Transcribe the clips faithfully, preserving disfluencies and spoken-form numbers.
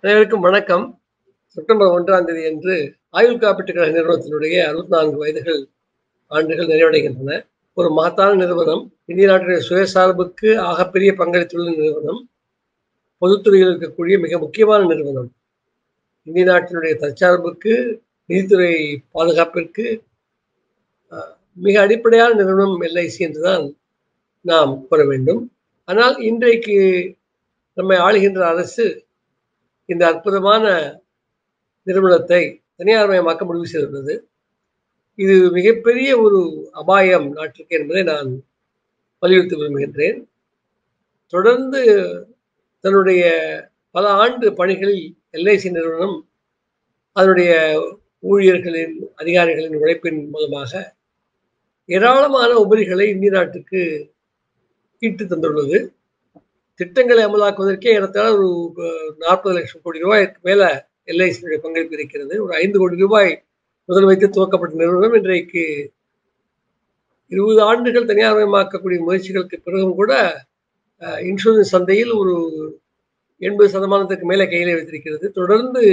அனைவருக்கும் வணக்கம். செப்டம்பர் ஒன்றாம் தேதி அன்று ஆயுள் காப்பீட்டுக் கழக நிறுவனத்தினுடைய அறுபத்தி நான்கு வயதுகள் ஆண்டுகள் நிறைவடைகின்றன. ஒரு மகத்தான நிறுவனம். இந்திய நாட்டுடைய சுயசார்புக்கு ஆகப்பெரிய பங்களித்துள்ள நிறுவனம். பொதுத்துறையில் இருக்கக்கூடிய மிக முக்கியமான நிறுவனம். இந்திய நாட்டினுடைய தற்சார்புக்கு, நிதித்துறை பாதுகாப்பிற்கு அ மிக அடிப்படையான நிறுவனம் எல்ஐசி என்றுதான் நாம் கூற வேண்டும். ஆனால் இன்றைக்கு நம்மை ஆளுகின்ற அரசு இந்த அற்புதமான நிறுவனத்தை தனியார்மயமாக்க முடிவு செய்துள்ளது. இது மிகப்பெரிய ஒரு அபாயம் நாட்டிற்கு என்பதை நான் வலியுறுத்த விரும்புகின்றேன். தொடர்ந்து தன்னுடைய பல ஆண்டு பணிகளில் எல்ஐசி நிறுவனம் அதனுடைய ஊழியர்களின், அதிகாரிகளின் உழைப்பின் மூலமாக ஏராளமான உபரிகளை இந்திய நாட்டுக்கு ஈட்டு தந்துள்ளது. திட்டங்களை அமலாக்குவதற்கே ஏறத்தாழ ஒரு நாற்பது லட்சம் கோடி ரூபாய்க்கு மேல எல்ஐசியினுடைய பங்களிப்பு இருக்கிறது. ஒரு ஐந்து கோடி ரூபாய் முதல் வைத்து துவக்கப்பட்ட நிறுவனம் இன்றைக்கு இருபது ஆண்டுகள் தனியார்மயமாக்கக்கூடிய முயற்சிகளுக்கு பிறகும் கூட இன்சூரன்ஸ் சந்தையில் ஒரு எண்பது சதமானத்துக்கு மேலே கையிலே வைத்திருக்கிறது. தொடர்ந்து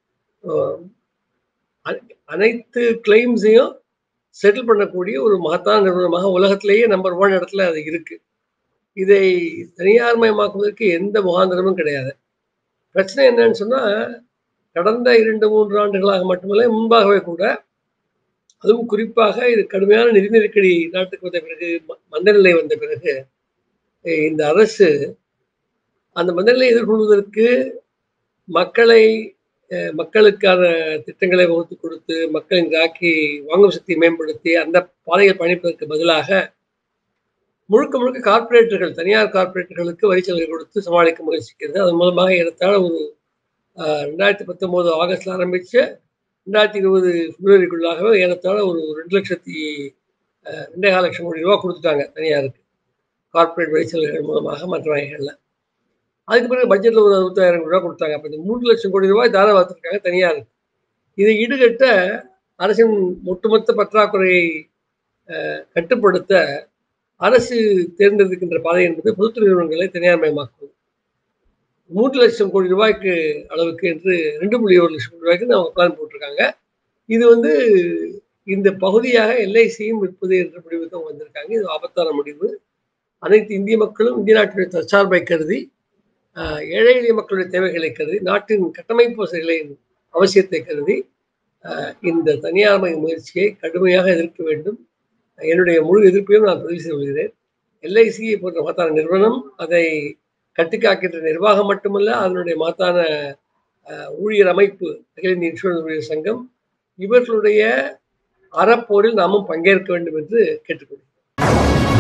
அனைத்து கிளைம்ஸையும் செட்டில் பண்ணக்கூடிய ஒரு மகத்தான நிறுவனமாக உலகத்திலேயே நம்பர் ஒன் இடத்துல அது இருக்கு. இதை தனியார்மயமாக்குவதற்கு எந்த முகாந்திரமும் கிடையாது. பிரச்சனை என்னன்னு சொன்னா, கடந்த இரண்டு மூன்று ஆண்டுகளாக மட்டுமல்ல, முன்பாகவே கூட, அதுவும் குறிப்பாக இது கடுமையான நிதி நெருக்கடி நாட்டுக்கு வந்த பிறகு, மந்தநிலை வந்த பிறகு, இந்த அரசு அந்த மந்தநிலையை எதிர்கொள்வதற்கு மக்களை மக்களுக்கான திட்டங்களை வகுத்து கொடுத்து, மக்களின் ராக்கி வாங்கும் சக்தியை மேம்படுத்தி, அந்த பாதையில் பயணிப்பதற்கு பதிலாக முழுக்க முழுக்க கார்ப்பரேட்டுகள், தனியார் கார்ப்பரேட்டுகளுக்கு வரிச்சலுகை கொடுத்து சமாளிக்க முயற்சிக்கிறது. அதன் மூலமாக ஏறத்தாழ ஒரு ரெண்டாயிரத்தி பத்தொன்பது ஆகஸ்ட்ல ஆரம்பிச்சு ரெண்டாயிரத்தி இருபது பிப்ரவரிக்குள்ளாகவே ஏறத்தாழ ஒரு ரெண்டு லட்சத்தி ரெண்டே கால் லட்சம் கோடி ரூபாய் கொடுத்துட்டாங்க தனியாருக்கு, கார்ப்பரேட் வரிச்சலுகைகள் மூலமாக மற்ற வகைகள்ல. அதுக்கு பிறகு பட்ஜெட்ல ஒரு அறுபத்தாயிரம் கோடி ரூபாய் கொடுத்தாங்க. அப்ப இந்த மூன்று லட்சம் கோடி ரூபாய் தார வார்த்திருக்காங்க தனியாருக்கு. இதை ஈடுகட்ட அரசின் ஒட்டுமொத்த பற்றாக்குறையை கட்டுப்படுத்த அரசு தேர்ந்தெடுக்கின்ற பாதை என்பது பொதுத்துறை நிறுவனங்களை தனியார்மயமாக்குவது. மூன்று லட்சம் கோடி ரூபாய்க்கு அளவுக்கு என்று ரெண்டு புள்ளி ஒரு லட்சம் கோடி ரூபாய்க்கு அவங்க பிளான் போட்டிருக்காங்க. இது வந்து இந்த பகுதியாக எல்ஐசியும் விற்பது என்ற முடிவுக்கு அவங்க வந்திருக்காங்க. இது ஆபத்தான முடிவு. அனைத்து இந்திய மக்களும் இந்திய நாட்டினுடைய தற்சார்பை கருதி, ஏழை எளிய மக்களுடைய தேவைகளை கருதி, நாட்டின் கட்டமைப்பு வசதிகளின் அவசியத்தை கருதி இந்த தனியார்மய முயற்சியை கடுமையாக எதிர்க்க வேண்டும். என்னுடைய முழு எதிர்ப்பையும் நான் பதிவு செய்து கொள்கிறேன். எல்ஐசி போன்ற மகத்தான நிறுவனம், அதை கட்டிக்காக்கின்ற நிர்வாகம் மட்டுமல்ல, அதனுடைய மகத்தான ஊழியர் அமைப்பு, அகில இந்திய இன்சூரன்ஸ் ஊழியர் சங்கம், இவர்களுடைய அறப்போரில் நாமும் பங்கேற்க வேண்டும் என்று கேட்டுக்கொள்கிறேன்.